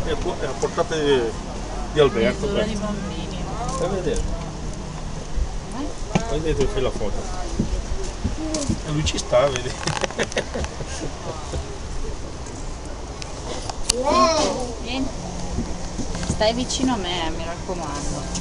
è a portata di Alberto. Misura di bambini. Fai vedere. Vedete, fai la foto. E lui ci sta, vedi. Vieni. Stai vicino a me, mi raccomando.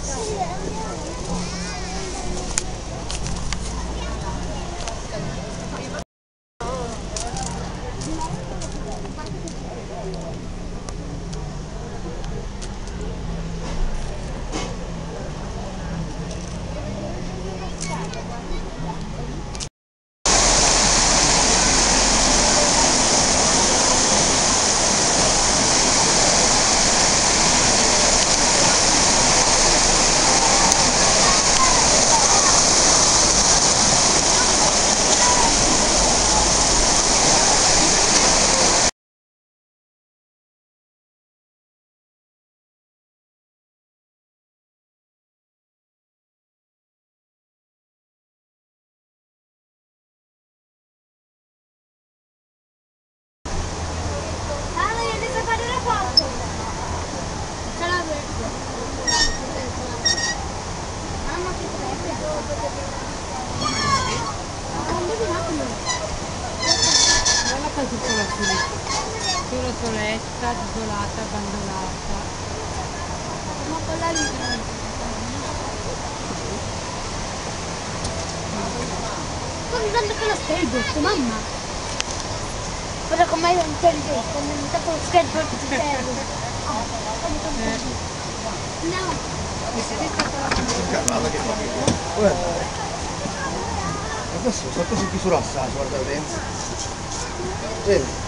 Più la soletta, isolata, abbandonata. Ma quella lì. Sto guardando con lo skateboard, mamma. Guarda com'è intelligente, come è stato lo skateboard di terra. No. Guarda. Adesso sotto si chiuso l'assaggio, guarda dentro. Vedi?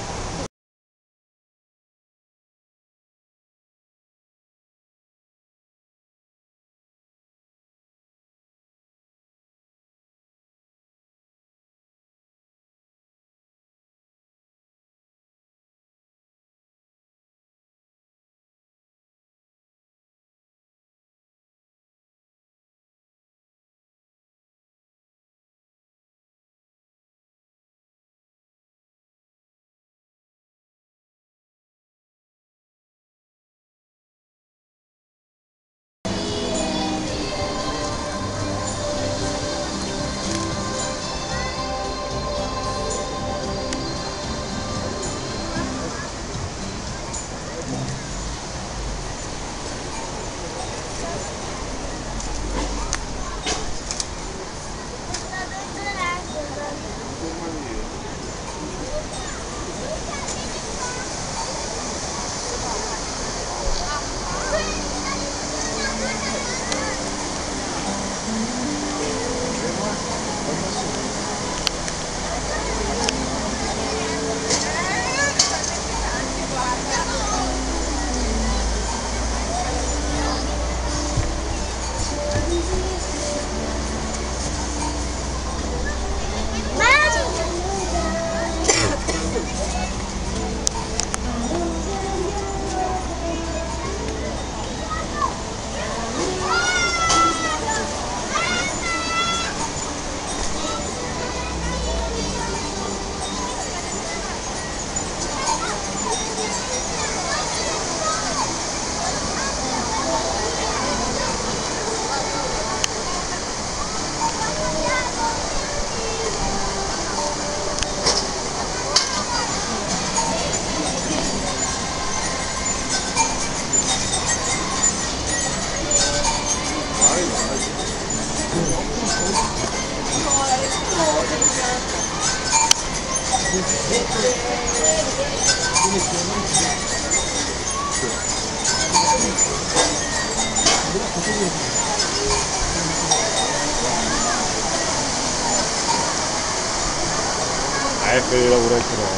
Per i lavoretti no.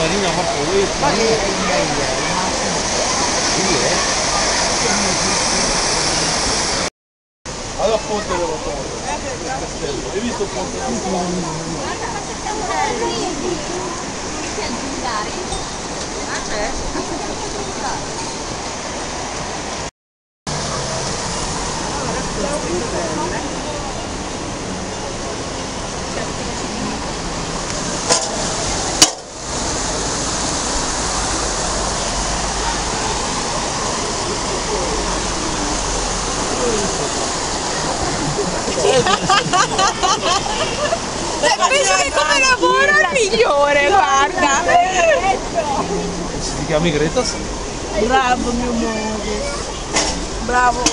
farina fa poi. Ma che è sì, Allora ponte devo togliere. Hai visto il ponte devo togliere? Penso che come lavoro è il migliore, guarda. Se ti chiami Greta sì. Bravo mio amore. Bravo.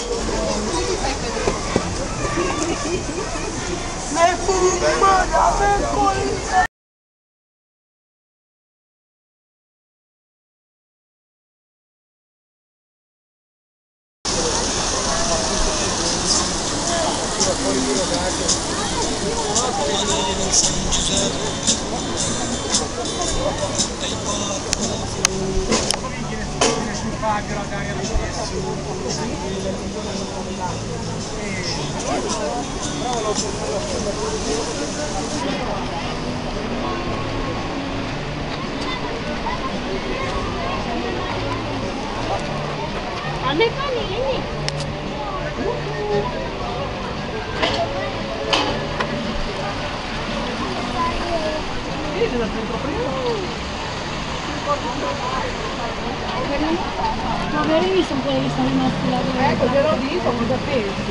A me fanno vieni. Ma veri sono quelli che sono rimasti là dove? Ecco, te lo dico, cosa pensi?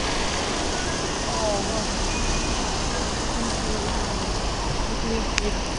Sì.